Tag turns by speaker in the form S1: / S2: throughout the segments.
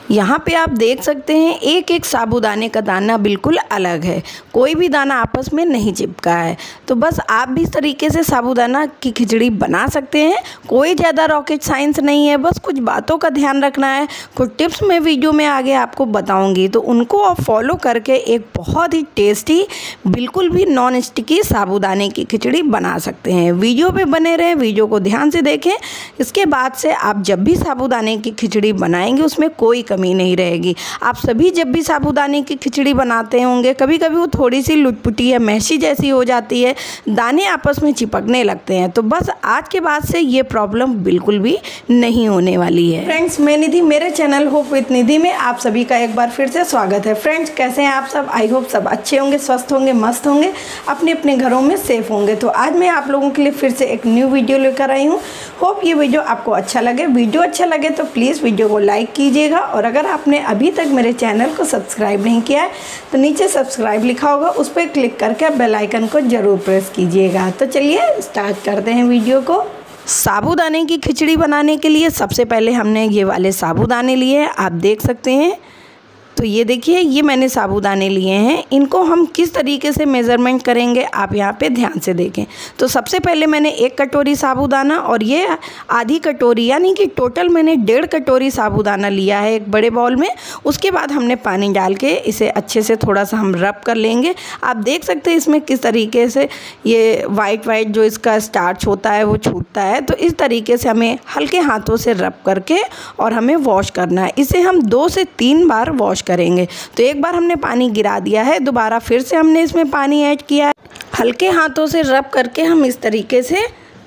S1: यहाँ पे आप देख सकते हैं एक एक साबूदाने का दाना बिल्कुल अलग है, कोई भी दाना आपस में नहीं चिपका है। तो बस आप भी इस तरीके से साबूदाना की खिचड़ी बना सकते हैं। कोई ज़्यादा रॉकेट साइंस नहीं है, बस कुछ बातों का ध्यान रखना है। कुछ टिप्स मैं वीडियो में आगे आपको बताऊँगी, तो उनको आप फॉलो करके एक बहुत ही टेस्टी बिल्कुल भी नॉन स्टिकी साबूदाने की खिचड़ी बना सकते हैं। वीडियो पर बने रहें, वीडियो को ध्यान से देखें। इसके बाद से आप जब भी साबूदाने की खिचड़ी बनाएंगे उसमें कोई कमी नहीं रहेगी। आप सभी जब भी साबूदाने की खिचड़ी बनाते होंगे, कभी कभी वो थोड़ी सी लुटपुटी या मैशी जैसी हो जाती है, दाने आपस में चिपकने लगते हैं। तो बस आज के बाद से ये प्रॉब्लम बिल्कुल भी नहीं होने वाली है। फ्रेंड्स, मैं निधि, मेरे चैनल होप विद निधि में आप सभी का एक बार फिर से स्वागत है। फ्रेंड्स, कैसे हैं आप सब? आई होप सब अच्छे होंगे, स्वस्थ होंगे, मस्त होंगे, अपने अपने घरों में सेफ होंगे। तो आज मैं आप लोगों के लिए फिर से एक न्यू वीडियो लेकर आई हूँ। होप ये वीडियो आपको अच्छा लगे। वीडियो अच्छा लगे तो प्लीज़ वीडियो को लाइक कीजिएगा, और अगर आपने अभी तक मेरे चैनल को सब्सक्राइब नहीं किया है तो नीचे सब्सक्राइब लिखा होगा, उस पर क्लिक करके बेल आइकन को ज़रूर प्रेस कीजिएगा। तो चलिए स्टार्ट करते हैं वीडियो को। साबूदाने की खिचड़ी बनाने के लिए सबसे पहले हमने ये वाले साबूदाने लिए हैं, आप देख सकते हैं। तो ये देखिए, ये मैंने साबूदाने लिए हैं। इनको हम किस तरीके से मेज़रमेंट करेंगे आप यहाँ पे ध्यान से देखें। तो सबसे पहले मैंने 1 कटोरी साबूदाना, और ये आधी कटोरी यानी कि टोटल मैंने 1.5 कटोरी साबूदाना लिया है एक बड़े बाउल में। उसके बाद हमने पानी डाल के इसे अच्छे से थोड़ा सा हम रब कर लेंगे। आप देख सकते हैं इसमें किस तरीके से ये वाइट जो इसका स्टार्च होता है वो छूटता है। तो इस तरीके से हमें हल्के हाथों से रब करके और हमें वॉश करना है। इसे हम 2 से 3 बार वॉश करेंगे। तो एक बार हमने पानी गिरा दिया है, दोबारा फिर से हमने इसमें पानी ऐड किया है। हल्के हाथों से रब करके हम इस तरीके से,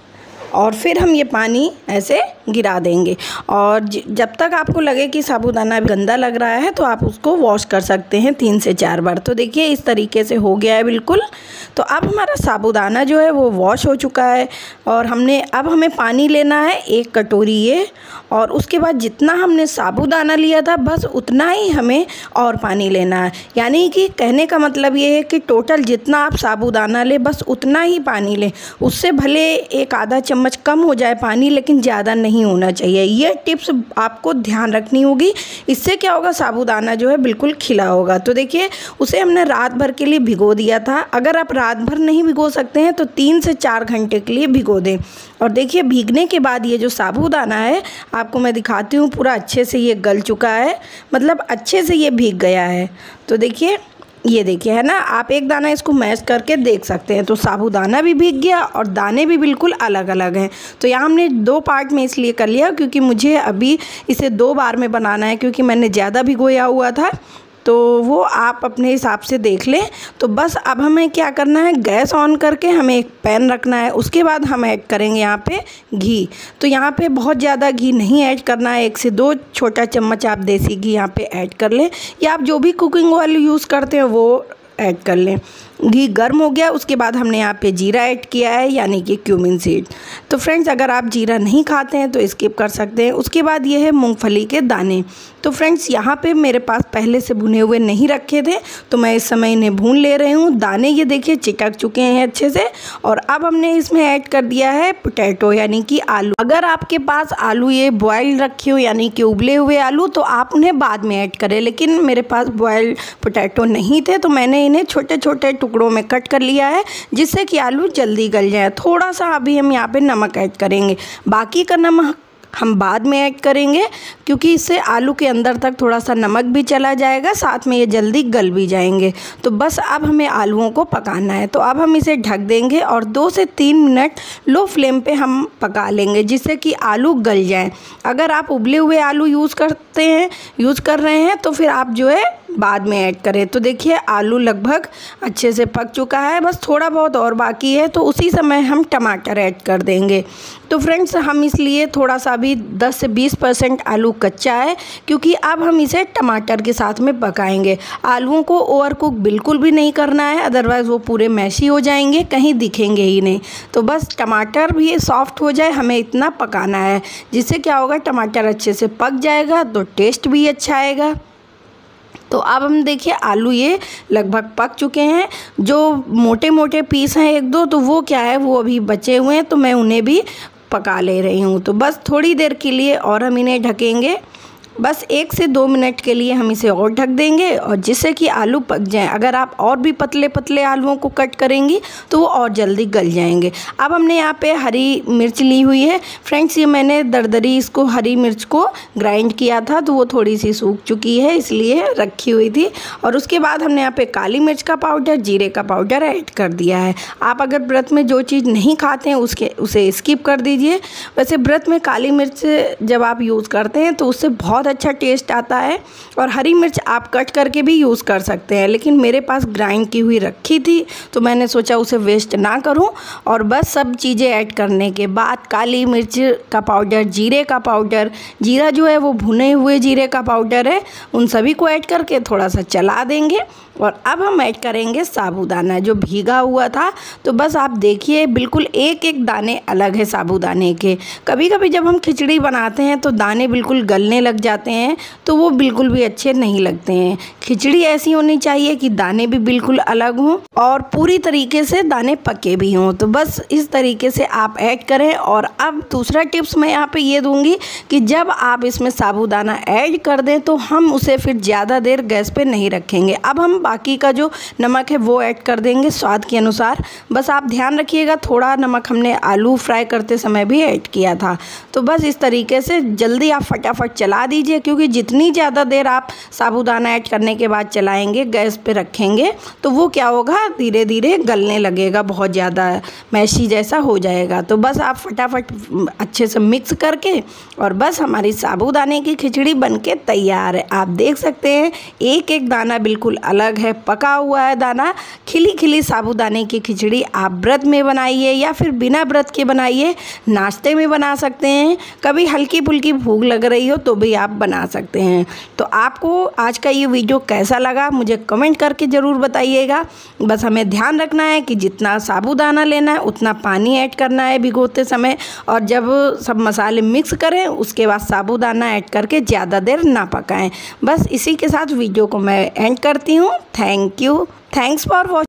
S1: और फिर हम ये पानी ऐसे गिरा देंगे। और जब तक आपको लगे कि साबूदाना गंदा लग रहा है तो आप उसको वॉश कर सकते हैं 3 से 4 बार। तो देखिए इस तरीके से हो गया है बिल्कुल। तो अब हमारा साबूदाना जो है वो वॉश हो चुका है, और अब हमें पानी लेना है 1 कटोरी ये, और उसके बाद जितना हमने साबूदाना लिया था बस उतना ही हमें और पानी लेना है। यानी कि कहने का मतलब ये है कि टोटल जितना आप साबूदाना लें बस उतना ही पानी लें। उससे भले 1 आधा चम्मच कम हो जाए पानी, लेकिन ज़्यादा नहीं होना चाहिए। ये टिप्स आपको ध्यान रखनी होगी। इससे क्या होगा, साबूदाना जो है बिल्कुल खिला होगा। तो देखिए, उसे हमने रात भर के लिए भिगो दिया था। अगर आप रात भर नहीं भिगो सकते हैं तो 3 से 4 घंटे के लिए भिगो दें। और देखिए, भीगने के बाद ये जो साबूदाना है आपको मैं दिखाती हूँ, पूरा अच्छे से ये गल चुका है, मतलब अच्छे से ये भीग गया है। तो देखिए, ये देखिए, है ना, आप एक दाना इसको मैश करके देख सकते हैं। तो साबूदाना भी भीग गया और दाने भी बिल्कुल अलग अलग हैं। तो यहाँ हमने 2 पार्ट में इसलिए कर लिया क्योंकि मुझे अभी इसे 2 बार में बनाना है, क्योंकि मैंने ज़्यादा भिगोया हुआ था। तो वो आप अपने हिसाब से देख लें। तो बस अब हमें क्या करना है, गैस ऑन करके हमें एक पैन रखना है। उसके बाद हम ऐड करेंगे यहाँ पे घी। तो यहाँ पे बहुत ज़्यादा घी नहीं ऐड करना है, 1 से 2 छोटा चम्मच आप देसी घी यहाँ पे ऐड कर लें, या आप जो भी कुकिंग ऑयल यूज़ करते हैं वो ऐड कर लें। घी गर्म हो गया, उसके बाद हमने यहाँ पे जीरा ऐड किया है, यानी कि क्यूमिन सीड। तो फ्रेंड्स, अगर आप जीरा नहीं खाते हैं तो स्किप कर सकते हैं। उसके बाद ये है मूंगफली के दाने। तो फ्रेंड्स, यहाँ पे मेरे पास पहले से भुने हुए नहीं रखे थे, तो मैं इस समय इन्हें भून ले रही हूँ। दाने ये देखिए चिटक चुके हैं अच्छे से। और अब हमने इसमें ऐड कर दिया है पोटैटो, यानी कि आलू। अगर आपके पास आलू ये बॉयल्ड रखे हो, यानी कि उबले हुए आलू, तो आप उन्हें बाद में ऐड करें। लेकिन मेरे पास बॉयल्ड पोटैटो नहीं थे, तो मैंने इन्हें छोटे छोटे टुकड़ों में कट कर लिया है, जिससे कि आलू जल्दी गल जाए। थोड़ा सा अभी हम यहाँ पे नमक ऐड करेंगे, बाकी का नमक हम बाद में ऐड करेंगे, क्योंकि इससे आलू के अंदर तक थोड़ा सा नमक भी चला जाएगा, साथ में ये जल्दी गल भी जाएंगे। तो बस अब हमें आलूओं को पकाना है। तो अब हम इसे ढक देंगे और 2 से 3 मिनट लो फ्लेम पे हम पका लेंगे, जिससे कि आलू गल जाएं। अगर आप उबले हुए आलू यूज़ कर रहे हैं तो फिर आप जो है बाद में ऐड करें। तो देखिए, आलू लगभग अच्छे से पक चुका है, बस थोड़ा बहुत और बाकी है। तो उसी समय हम टमाटर ऐड कर देंगे। तो फ्रेंड्स, हम इसलिए थोड़ा सा अभी 10 से 20% आलू कच्चा है, क्योंकि अब हम इसे टमाटर के साथ में पकाएंगे। आलूओं को ओवर कुक बिल्कुल भी नहीं करना है, अदरवाइज़ वो पूरे मैशी हो जाएंगे, कहीं दिखेंगे ही नहीं। तो बस टमाटर भी सॉफ्ट हो जाए, हमें इतना पकाना है, जिससे क्या होगा, टमाटर अच्छे से पक जाएगा तो टेस्ट भी अच्छा आएगा। तो अब हम देखिए, आलू ये लगभग पक चुके हैं। जो मोटे मोटे पीस हैं 1-2, तो वो क्या है, वो अभी बचे हुए हैं, तो मैं उन्हें भी पका ले रही हूँ। तो बस थोड़ी देर के लिए और हम इन्हें ढकेंगे। बस 1 से 2 मिनट के लिए हम इसे और ढक देंगे और जिससे कि आलू पक जाएं। अगर आप और भी पतले पतले आलूओं को कट करेंगी तो वो और जल्दी गल जाएंगे। अब हमने यहाँ पे हरी मिर्च ली हुई है फ्रेंड्स, ये मैंने दरदरी इसको हरी मिर्च को ग्राइंड किया था तो वो थोड़ी सी सूख चुकी है इसलिए रखी हुई थी। और उसके बाद हमने यहाँ पे काली मिर्च का पाउडर, जीरे का पाउडर ऐड कर दिया है। आप अगर व्रत में जो चीज़ नहीं खाते हैं उसे स्किप कर दीजिए। वैसे व्रत में काली मिर्च जब आप यूज़ करते हैं तो उससे बहुत अच्छा टेस्ट आता है। और हरी मिर्च आप कट करके भी यूज़ कर सकते हैं, लेकिन मेरे पास ग्राइंड की हुई रखी थी तो मैंने सोचा उसे वेस्ट ना करूं। और बस सब चीज़ें ऐड करने के बाद काली मिर्च का पाउडर, जीरे का पाउडर, जीरा जो है वो भुने हुए जीरे का पाउडर है, उन सभी को ऐड करके थोड़ा सा चला देंगे। और अब हम ऐड करेंगे साबूदाना जो भीगा हुआ था। तो बस आप देखिए बिल्कुल एक एक दाने अलग है साबूदाने के। कभी कभी जब हम खिचड़ी बनाते हैं तो दाने बिल्कुल गलने लग जाते हैं तो वो बिल्कुल भी अच्छे नहीं लगते हैं। खिचड़ी ऐसी होनी चाहिए कि दाने भी बिल्कुल अलग हों और पूरी तरीके से दाने पके भी हों। तो बस इस तरीके से आप ऐड करें। और अब दूसरा टिप्स मैं यहाँ पे ये दूंगी कि जब आप इसमें साबूदाना ऐड कर दें तो हम उसे फिर ज़्यादा देर गैस पे नहीं रखेंगे। अब हम बाकी का जो नमक है वो ऐड कर देंगे स्वाद के अनुसार। बस आप ध्यान रखिएगा, थोड़ा नमक हमने आलू फ्राई करते समय भी ऐड किया था। तो बस इस तरीके से जल्दी आप फटाफट चला दीजिए, क्योंकि जितनी ज़्यादा देर आप साबूदाना ऐड करने के बाद चलाएंगे, गैस पे रखेंगे, तो वो क्या होगा, धीरे धीरे गलने लगेगा, बहुत ज़्यादा मैशी जैसा हो जाएगा। तो बस आप फटाफट अच्छे से मिक्स करके और बस हमारी साबूदाने की खिचड़ी बनके तैयार है। आप देख सकते हैं एक एक दाना बिल्कुल अलग है, पका हुआ है दाना। खिली खिली साबूदाने की खिचड़ी आप व्रत में बनाइए या फिर बिना व्रत के बनाइए, नाश्ते में बना सकते हैं, कभी हल्की फुल्की भूख लग रही हो तो भी आप बना सकते हैं। तो आपको आज का ये वीडियो कैसा लगा मुझे कमेंट करके ज़रूर बताइएगा। बस हमें ध्यान रखना है कि जितना साबूदाना लेना है उतना पानी ऐड करना है भिगोते समय, और जब सब मसाले मिक्स करें उसके बाद साबूदाना ऐड करके ज़्यादा देर ना पकाएं। बस इसी के साथ वीडियो को मैं एंड करती हूँ। Thank you, thanks for watching.